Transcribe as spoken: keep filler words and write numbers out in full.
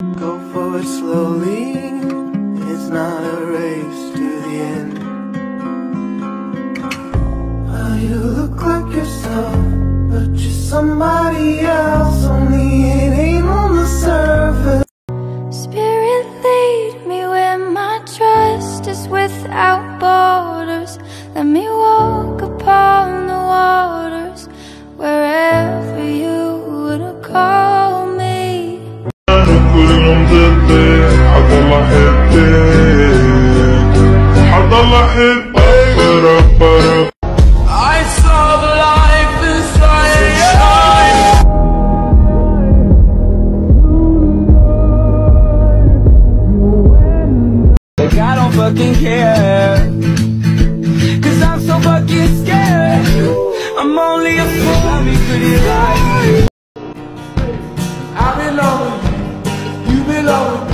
Go forward slowly, it's not a race to the end. Well, you look like yourself, but you're somebody else, only it ain't on the surface. Spirit, lead me where my trust is without borders. Let me walk upon the waters, wherever you would call me. I saw the life inside your eyes. Like I don't fucking care, cause I'm so fucking scared. I'm only a fool, I'll be pretty light. I belong, you belong.